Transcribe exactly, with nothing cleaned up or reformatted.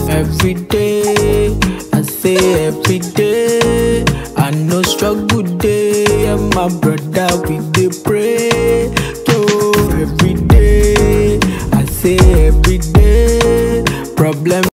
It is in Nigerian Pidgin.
Every day, I say every day, I know struggle day, and my brother we dey pray. Yo, every day, I say every day, problem.